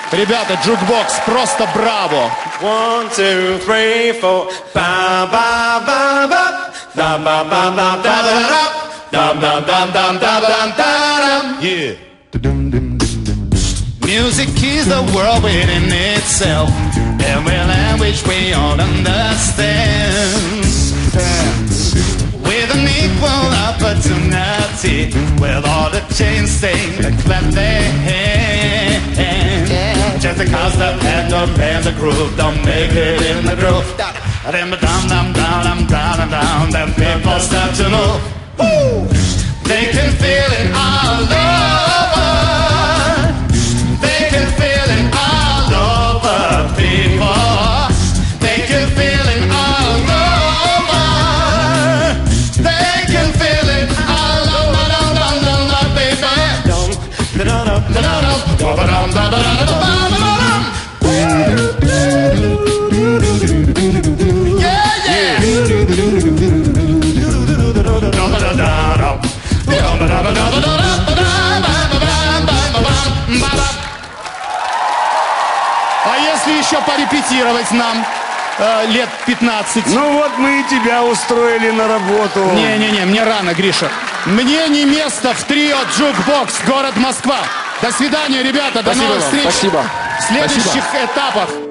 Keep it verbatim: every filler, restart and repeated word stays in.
Ребята, джукбокс, просто браво! One, two, three, four. Ba ba ba ba. Da ba ba ba da da da. Da da da da da da da. Yeah. Music is the world within itself, every language we all understand. With an equal opportunity, with all the chains staying to clap their hands. Just because the head don't bend the groove, don't make it in the groove. Then down, down, down, down, down, down, then people start to move. Woo! They can feel it all over. They can feel it all over, people. They can feel it all over. They can feel it all over, down, down, down, down, baby. Down, down, down, down, down, down, down, down, down. А если еще порепетировать нам э, лет пятнадцать? Ну вот мы и тебя устроили на работу. Не-не-не, мне рано, Гриша. Мне не место в трио Джукбокс, город Москва. До свидания, ребята, до Спасибо новых вам, встреч спасибо. в следующих Спасибо. этапах.